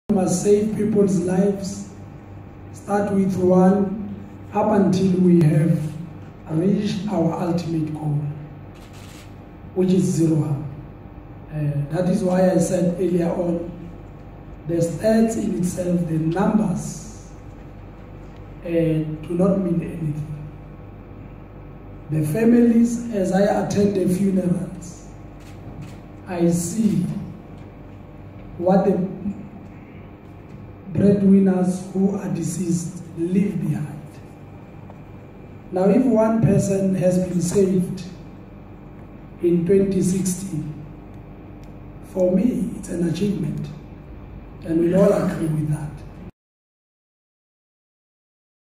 We must save people's lives, start with one, up until we have reached our ultimate goal, which is zero harm. That is why I said earlier on, the stats in itself, the numbers, do not mean anything. The families, as I attend the funerals, I see what the breadwinners who are deceased leave behind. Now, if one person has been saved in 2016, for me, it's an achievement, and we all agree with that.